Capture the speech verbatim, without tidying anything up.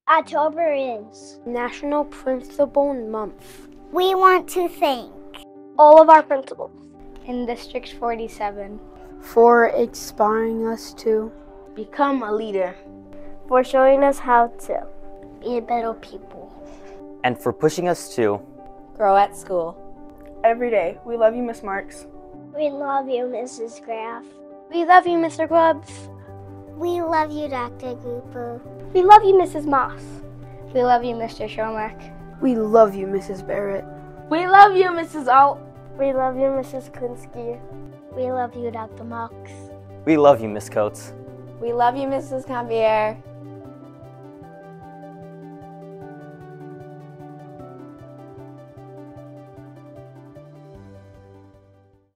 October is National Principal Month. We want to thank all of our principals in District forty-seven for inspiring us to become a leader, for showing us how to be a better people, and for pushing us to grow at school. Every day. We love you, Miss Marks. We love you, Missus Graff. We love you, Mister Grubbs. We love you, Doctor Cooper. We love you, Missus Moss. We love you, Mister Shomack. We love you, Missus Barrett. We love you, Missus Alt. We love you, Missus Kunsky. We love you, Doctor Marks. We love you, Miss Coates. We love you, Missus Cambier.